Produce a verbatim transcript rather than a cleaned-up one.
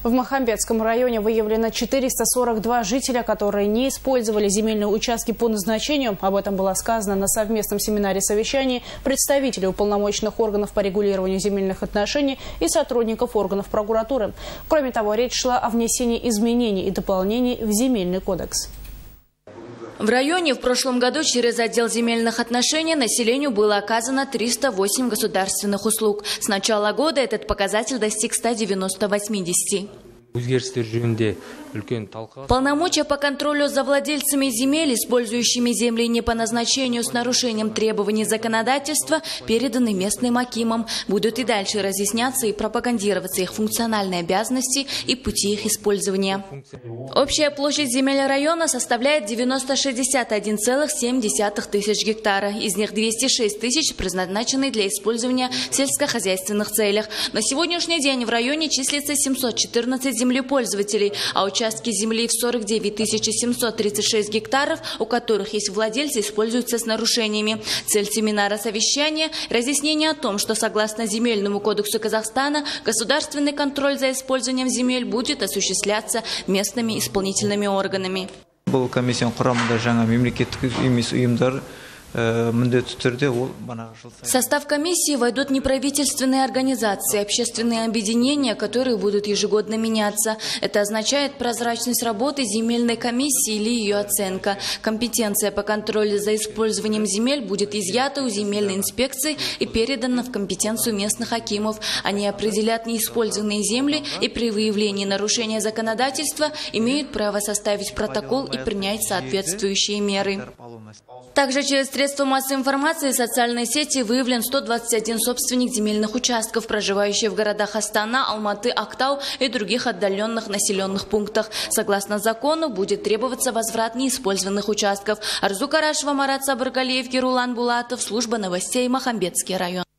В Махамбетском районе выявлено четыреста сорок два жителя, которые не использовали земельные участки по назначению. Об этом было сказано на совместном семинаре-совещании представителей уполномоченных органов по регулированию земельных отношений и сотрудников органов прокуратуры. Кроме того, речь шла о внесении изменений и дополнений в Земельный кодекс. В районе в прошлом году через отдел земельных отношений населению было оказано триста восемь государственных услуг. С начала года этот показатель достиг ста девяноста восьмидесяти. Полномочия по контролю за владельцами земель, использующими земли не по назначению с нарушением требований законодательства, переданы местным акимам. Будут и дальше разъясняться и пропагандироваться их функциональные обязанности и пути их использования. Общая площадь земель района составляет девяносто шестьдесят один целых семь десятых тысяч гектара. Из них двести шесть тысяч предназначены для использования в сельскохозяйственных целях. На сегодняшний день в районе числится семьсот четырнадцать землепользователей, а участки земли в сорок девять тысяч семьсот тридцать шесть гектаров, у которых есть владельцы, используются с нарушениями. Цель семинара совещания – разъяснение о том, что согласно Земельному кодексу Казахстана государственный контроль за использованием земель будет осуществляться местными исполнительными органами. В состав комиссии войдут неправительственные организации, общественные объединения, которые будут ежегодно меняться. Это означает прозрачность работы земельной комиссии или ее оценка. Компетенция по контролю за использованием земель будет изъята у земельной инспекции и передана в компетенцию местных акимов. Они определят неиспользованные земли и при выявлении нарушения законодательства имеют право составить протокол и принять соответствующие меры. Также через средства массовой информации и социальные сети выявлен сто двадцать один собственник земельных участков, проживающий в городах Астана, Алматы, Актау и других отдаленных населенных пунктах. Согласно закону, будет требоваться возврат неиспользованных участков. Арзу Карашева, Марат Сабыргалиев, Герулан Булатов, служба новостей, Махамбетский район.